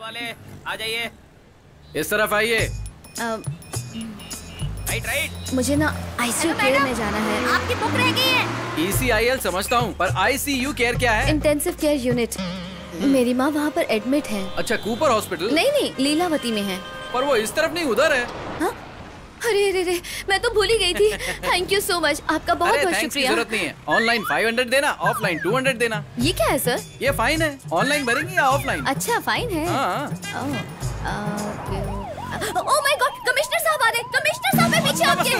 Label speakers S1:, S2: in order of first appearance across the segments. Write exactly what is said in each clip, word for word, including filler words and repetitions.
S1: वाले आ जाइए,
S2: इस तरफ आइए।
S1: Right right.
S3: मुझे ना आईसीयू केयर में जाना है।
S4: आपकी बुक रह गई है।
S2: ई सी आई एल समझता हूँ, पर आई सी यू केयर क्या है?
S3: Intensive care unit. मेरी माँ वहाँ पर एडमिट है।
S2: अच्छा, कूपर हॉस्पिटल?
S3: नहीं नहीं, लीलावती में है।
S2: पर वो इस तरफ नहीं, उधर है।
S3: हाँ? अरे अरे अरे, मैं तो भूल ही गई थी। थैंक यू सो मच, आपका बहुत बहुत शुक्रिया।
S2: जरूरत नहीं है। ऑनलाइन फाइव हंड्रेड देना, ऑफलाइन टू हंड्रेड देना।
S3: ये क्या है सर?
S2: ये फाइन है। ऑनलाइन भरेंगे या ऑफलाइन?
S3: अच्छा फाइन है।
S2: हाँ।
S3: ओह माय गॉड, कमिश्नर साहब आ रहे। कमिश्नर साहब मैं पीछे आपके।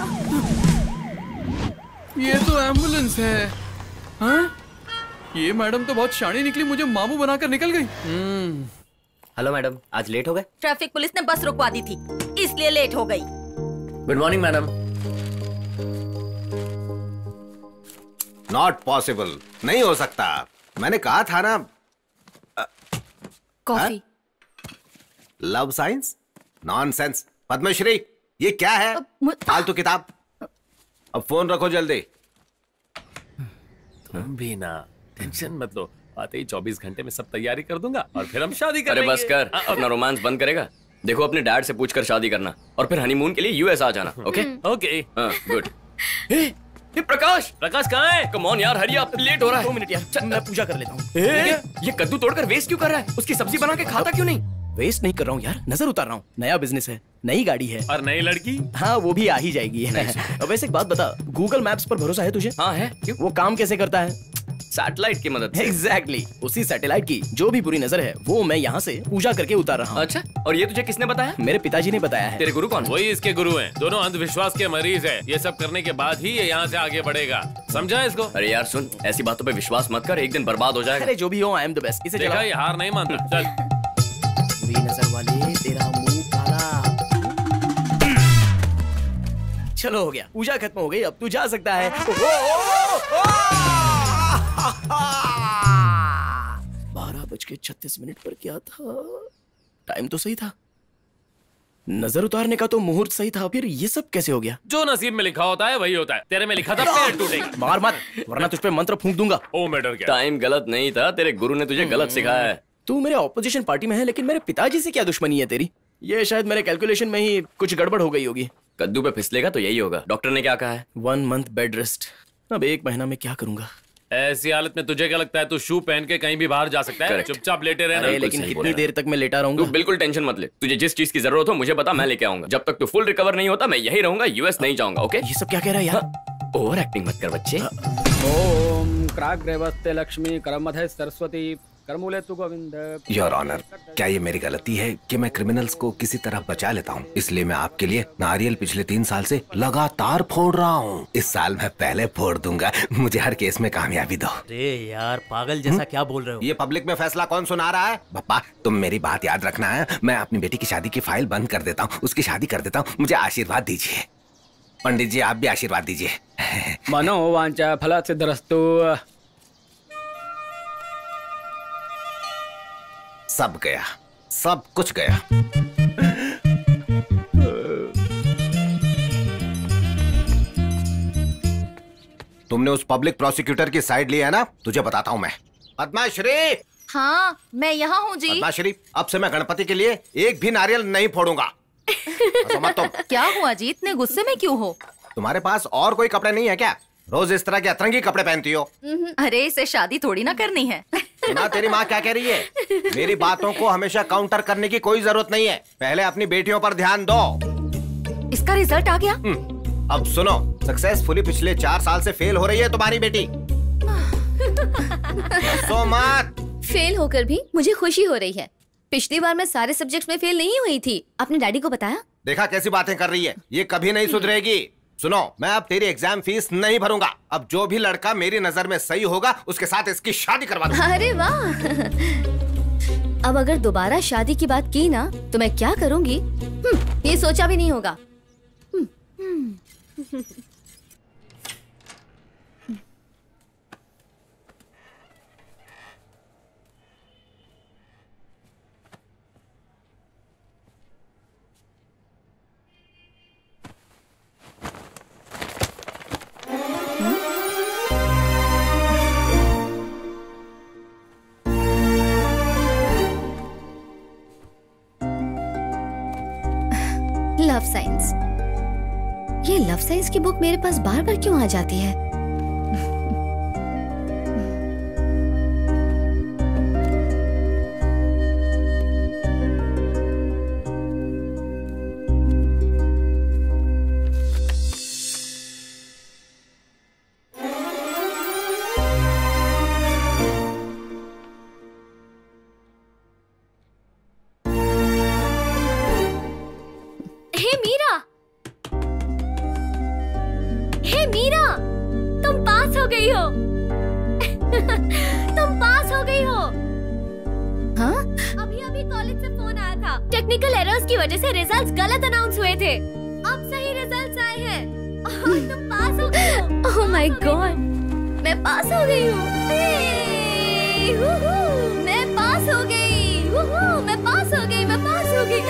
S2: ये तो एम्बुलेंस है। हाँ? ये मैडम तो बहुत शानी निकली, मुझे मामू बनाकर निकल गई।
S1: हेलो मैडम, आज लेट हो गए?
S4: ट्रैफिक पुलिस ने बस रुकवा दी थी, इसलिए लेट हो गई।
S1: Good morning madam.
S5: Not possible, नहीं हो सकता। मैंने कहा था ना।
S3: Coffee.
S5: Love science? Nonsense. Padmashri, ये क्या है? फालतू किताब। अब फोन रखो जल्दी।
S6: तुम भी ना टेंशन मत लो, आते ही चौबीस घंटे में सब तैयारी कर दूंगा और फिर हम शादी करेंगे।
S1: अरे बस कर, अपना रोमांस बंद करेगा। देखो अपने डैड से पूछकर शादी करना और फिर हनीमून के लिए यूएस आ जाना। ओके
S6: ओके
S1: हाँ गुड। ये प्रकाश
S6: प्रकाश कहाँ है?
S1: कम ऑन यार, हरी आप लेट हो रहा है।
S7: दो मिनट यार, चल मैं पूजा कर लेता हूँ।
S1: ये कद्दू तोड़कर वेस्ट क्यों कर रहा है? उसकी सब्जी बना के खाता क्यों नहीं?
S7: वेस्ट नहीं कर रहा हूँ यार, नजर उतार रहा हूँ। नया बिजनेस है, नई गाड़ी है
S6: और नई लड़की।
S7: हाँ वो भी आ ही जाएगी। वैसे एक बात बता, गूगल मैप्स पर भरोसा है तुझे?
S1: हाँ है। क्यों?
S7: वो काम कैसे करता है?
S1: सैटेलाइट की मदद से।
S7: Exactly exactly. उसी सैटेलाइट की जो भी बुरी नजर है वो मैं यहाँ से पूजा करके उतार रहा हूँ।
S1: अच्छा, और ये तुझे किसने बताया?
S7: मेरे पिताजी ने बताया है।
S1: तेरे गुरु कौन?
S6: वही इसके गुरु हैं। दोनों अंधविश्वास के मरीज हैं। ये सब करने के बाद ही ये यहाँ से आगे बढ़ेगा, समझा इसको?
S1: अरे यार सुन, ऐसी बातों पे विश्वास मत कर, एक दिन बर्बाद हो जाएगा।
S7: अरे जो भी हो, आई एम द बेस्ट। इसे
S6: देखा, ये हार नहीं मानता। चल
S7: बुरी नजर वाले, तेरा मुंह काला। चलो हो गया, पूजा खत्म हो गई, अब तू जा सकता है। बारह बज के छत्तीस मिनट पर क्या था? टाइम तो सही था, नजर उतारने का तो मुहूर्त सही था, फिर ये सब कैसे हो गया?
S6: जो नसीब में लिखा होता है वही होता है। तेरे में लिखा था पेड़ टूटेगा।
S7: मार मत, वरना तुझ पे मंत्र फूंक दूंगा।
S6: ओ मैं डर गया।
S1: टाइम गलत नहीं था, तेरे गुरु ने तुझे गलत सिखाया है।
S7: तू मेरे ऑपोजिशन पार्टी में है, लेकिन मेरे पिताजी से क्या दुश्मनी है तेरी? ये शायद मेरे कैलकुलेशन में ही कुछ गड़बड़ हो गई होगी।
S1: कद्दू पे फिसलेगा तो यही होगा। डॉक्टर ने क्या कहा है?
S7: One month bed rest. अब एक महीना में क्या करूंगा?
S6: ऐसी हालत में तुझे क्या लगता है तू शू पहन के कहीं भी बाहर जा सकता है? चुपचाप लेटे रहना।
S7: अरे लेकिन कितनी देर तक मैं लेटा रहूंगा?
S1: तू बिल्कुल टेंशन मत ले, तुझे जिस चीज की जरूरत हो मुझे बता, मैं लेके आऊंगा। जब तक तू फुल रिकवर नहीं होता मैं यही रहूंगा, यूएस नहीं जाऊंगा। ओके?
S7: ये सब क्या कह रहा है यार?
S1: ओवर एक्टिंग मत कर बच्चे।
S8: ओम क्राग्रेवस्ते लक्ष्मी करमधे सरस्वती करमूले तु गोविंद।
S5: योर ऑनर, क्या ये मेरी गलती है कि मैं क्रिमिनल्स को किसी तरह बचा लेता हूँ? इसलिए मैं आपके लिए नारियल पिछले तीन साल से लगातार फोड़ रहा हूँ। इस साल मैं पहले फोड़ दूंगा, मुझे हर केस में कामयाबी दो।
S7: अरे यार पागल जैसा क्या बोल रहे हो?
S5: ये पब्लिक में फैसला कौन सुना रहा है? पापा तुम मेरी बात याद रखना है। मैं अपनी बेटी की शादी की फाइल बंद कर देता हूँ, उसकी शादी कर देता हूँ। मुझे आशीर्वाद दीजिए पंडित जी, आप भी आशीर्वाद दीजिए।
S8: मनोवांचा फलसिद्धिरस्तु।
S5: सब गया, सब कुछ गया। तुमने उस पब्लिक प्रोसिक्यूटर की साइड ली है ना? तुझे बताता हूं मैं। पद्माश्री।
S4: हाँ मैं यहाँ हूँ जी।
S5: पद्माश्री, अब से मैं गणपति के लिए एक भी नारियल नहीं फोड़ूंगा। मत तुम।
S4: क्या हुआ जी, इतने गुस्से में क्यों हो?
S5: तुम्हारे पास और कोई कपड़े नहीं है क्या? रोज इस तरह के अतरंगी कपड़े पहनती हो।
S4: अरे इसे शादी थोड़ी ना करनी है।
S5: ना तेरी माँ क्या कह रही है? मेरी बातों को हमेशा काउंटर करने की कोई जरूरत नहीं है। पहले अपनी बेटियों पर ध्यान दो।
S4: इसका रिजल्ट आ गया?
S5: अब सुनो, सक्सेसफुली पिछले चार साल से फेल हो रही है तुम्हारी बेटी। सो मत।
S3: फेल होकर भी मुझे खुशी हो रही है। पिछली बार मैं सारे सब्जेक्ट्स में फेल नहीं हुई थी। आपने डैडी को बताया?
S5: देखा कैसी बातें कर रही है, ये कभी नहीं सुधरेगी। सुनो, मैं अब तेरी एग्जाम फीस नहीं भरूंगा। अब जो भी लड़का मेरी नजर में सही होगा उसके साथ इसकी शादी करवा दूंगा।
S3: अरे वाह। अब अगर दोबारा शादी की बात की ना तो मैं क्या करूंगी ये सोचा भी नहीं होगा। Love science. ये लव साइंस की बुक मेरे पास बार बार क्यों आ जाती है?
S9: टेक्निकल एरर्स की वजह से रिजल्ट्स गलत अनाउंस हुए थे। अब सही रिजल्ट्स आए हैं और तुम पास हो गई हो।
S3: ओह माय गॉड, मैं पास हो गई हूँ। मैं पास हो गई। मैं पास हो गई। मैं पास हो गई।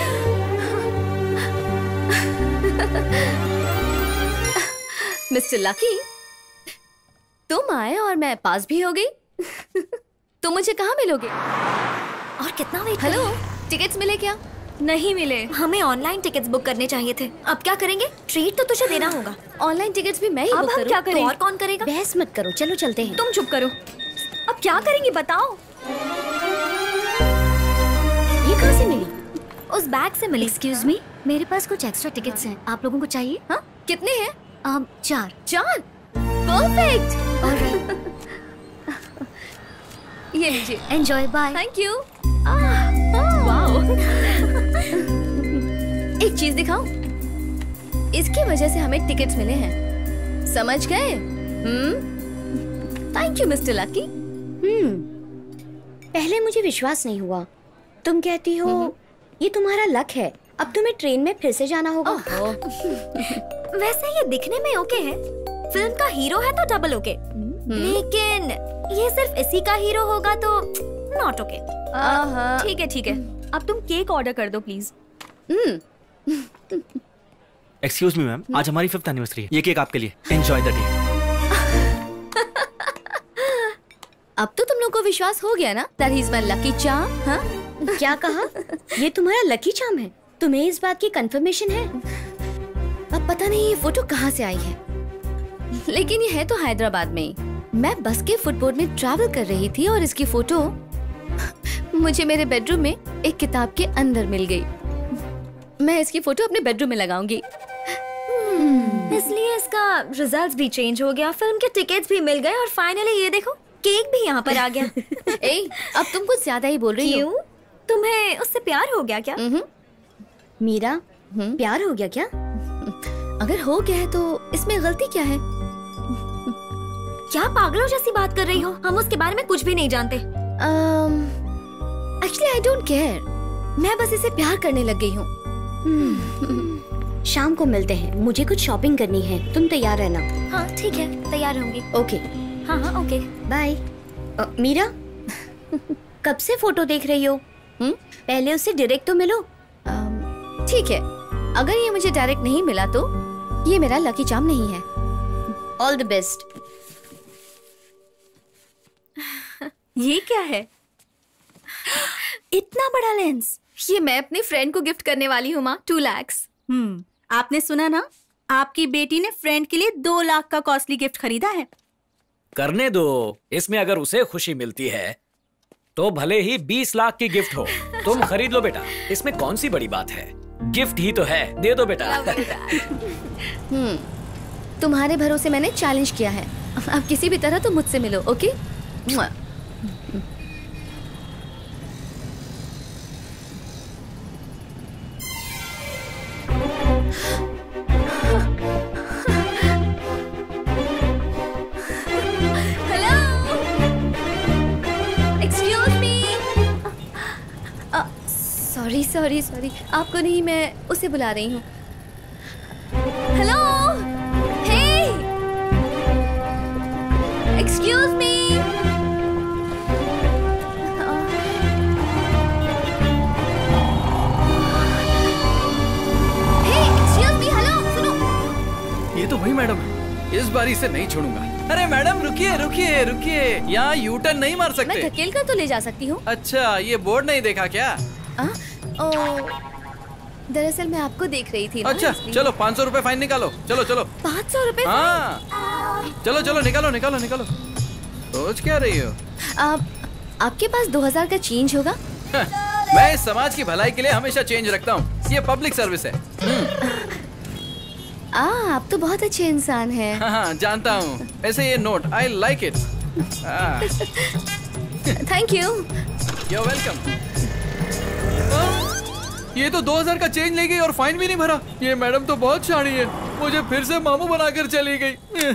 S3: मिस्टर लकी, तुम आए और मैं पास भी हो गई। तुम मुझे कहाँ मिलोगे?
S9: और कितना वेट?
S3: हेलो, टिकट्स मिले क्या?
S9: नहीं मिले। हमें ऑनलाइन टिकट्स बुक करने चाहिए थे। अब क्या करेंगे? ट्रीट तो तुझे देना होगा।
S3: ऑनलाइन टिकट्स भी मैं ही
S9: अब
S3: बुक
S9: हम
S3: करूं?
S9: क्या करें?
S3: तो
S9: और कौन करेगा?
S3: बहस मत करो, चलो चलते हैं।
S9: तुम चुप करो। अब क्या करेंगे बताओ?
S3: ये कहाँ से मिली?
S9: उस बैग से मिली।
S3: एक्सक्यूज मी, मेरे पास कुछ एक्स्ट्रा टिकट्स हैं। आप लोगों को चाहिए? हाँ, कितने हैं? um, चार। चार? परफेक्ट। ये लीजिए।
S9: Enjoy, bye.
S3: Thank you. Wow. एक चीज दिखाऊं? इसकी वजह से हमें टिकट्स मिले हैं, समझ गए? Hmm, thank you mister lucky.
S10: Hmm, पहले मुझे विश्वास नहीं हुआ। तुम कहती हो ये तुम्हारा लक है, अब तुम्हें ट्रेन में फिर से जाना होगा।
S9: वैसे ये दिखने में ओके है, फिल्म का हीरो है तो डबल ओके, लेकिन ये सिर्फ इसी का हीरो होगा तो नॉट ओके। ठीक है ठीक है, अब तुम केक ऑर्डर कर दो प्लीज।
S11: एक्सक्यूज मी मैम, आज हमारी फिफ्थ एनिवर्सरी है। ये केक आपके लिए। Enjoy the day.
S3: अब तो तुम लोग को विश्वास हो गया ना that he's my lucky charm? हाँ?
S10: क्या कहा? ये तुम्हारा लकी चार्म है? तुम्हें इस बात की कंफर्मेशन है?
S3: अब पता नहीं ये फोटो कहाँ से आई है, लेकिन ये है तो हैदराबाद में ही। मैं बस के फुटबोर्ड में ट्रैवल कर रही थी और इसकी फोटो मुझे मेरे बेडरूम में एक किताब के अंदर मिल गई। मैं इसकी फोटो अपने बेडरूम में लगाऊंगी।
S9: इसलिए इसका रिजल्ट्स भी चेंज हो गया, फिल्म के टिकट्स भी मिल गए और फाइनली ये देखो केक भी यहाँ पर आ गया।
S3: ए, अब तुम कुछ ज्यादा ही बोल रही हो।
S9: तुम्हें उससे प्यार हो गया क्या?
S10: मीरा, प्यार हो गया क्या?
S3: अगर हो गया है तो इसमें गलती क्या है?
S9: क्या पागलों जैसी बात कर रही हो? हम उसके बारे में कुछ भी नहीं जानते।
S3: एक्चुअली आई डोंट केयर, मैं बस इसे प्यार करने लग गई हूँ।
S10: शाम को मिलते हैं, मुझे कुछ शॉपिंग करनी है, तुम तैयार रहना।
S9: हाँ ठीक है, तैयार रहूंगी।
S10: ओके।
S9: हाँ हाँ ओके,
S10: बाय। मीरा, कब से फोटो देख रही हो? हुँ? पहले उससे डायरेक्ट तो मिलो।
S3: ठीक है, अगर ये मुझे डायरेक्ट नहीं मिला तो ये मेरा लकी चार्म नहीं है।
S10: All the best.
S9: ये क्या है? इतना बड़ा लेंस?
S4: ये मैं अपनी फ्रेंड को गिफ्ट करने वाली हूँ माँ, टू लैक्स।
S12: हम्म, आपने सुना ना, आपकी बेटी ने फ्रेंड के लिए दो लाख का कॉस्टली गिफ्ट खरीदा है।
S8: करने दो, इसमें अगर उसे खुशी मिलती है तो भले ही बीस लाख की गिफ्ट हो, तुम खरीद लो बेटा, इसमें कौन सी बड़ी बात है, गिफ्ट ही तो है, दे दो बेटा।
S3: हम्म, तुम्हारे भरोसे मैंने चैलेंज किया है, अब किसी भी तरह तुम मुझसे मिलो, ओके? सॉरी सॉरी सॉरी, आपको नहीं, मैं उसे बुला रही हूँ। Hello, hey, excuse me. Hey, excuse me, hello, सुनो।
S2: ये तो वही मैडम है, इस बार इसे नहीं छोड़ूंगा। अरे मैडम रुकिए रुकिए रुकिए, यहाँ यू टर्न नहीं मार सकते।
S3: मैं धकेल कर तो ले जा सकती हूँ।
S2: अच्छा, ये बोर्ड नहीं देखा क्या?
S3: आ? ओ, दरअसल मैं आपको देख रही थी ना,
S2: अच्छा
S3: इसलिए।
S2: चलो पाँच सौ रुपए फाइन निकालो। चलो चलो
S3: पाँच सौ रुपए
S2: हाँ चलो चलो निकालो निकालो निकालो। सोच क्या रही हो?
S3: आप आपके पास दो हजार का चेंज होगा?
S2: मैं इस समाज की भलाई के लिए हमेशा चेंज रखता हूँ। ये पब्लिक सर्विस है।
S3: आ, आप तो बहुत अच्छे इंसान हैं।
S2: हाँ हाँ जानता हूँ। ऐसे ये note I like it.
S3: Thank you.
S2: You're welcome। ये तो दो हजार का चेंज ले गई और फाइन भी नहीं भरा। ये मैडम तो बहुत शानी है, मुझे फिर से मामू बनाकर चली गई।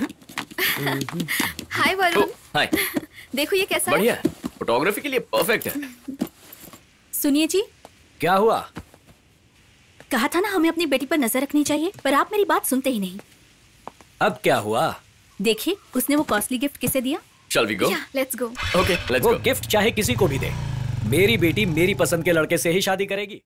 S4: हाय वरुण।
S1: हाय।
S4: देखो ये कैसा है?
S1: बढ़िया, फोटोग्राफी के लिए परफेक्ट है।
S12: सुनिए जी,
S8: क्या हुआ?
S12: कहा था ना हमें अपनी बेटी पर नजर रखनी चाहिए, पर आप मेरी बात सुनते ही नहीं।
S8: अब क्या हुआ?
S12: देखिए उसने वो कॉस्टली गिफ्ट किसे दिया।
S1: Shall we go?
S4: Yeah, let's go.
S1: Okay, let's
S8: वो
S1: go.
S8: गिफ्ट चाहे किसी को भी दे, मेरी बेटी मेरी पसंद के लड़के से ही शादी करेगी।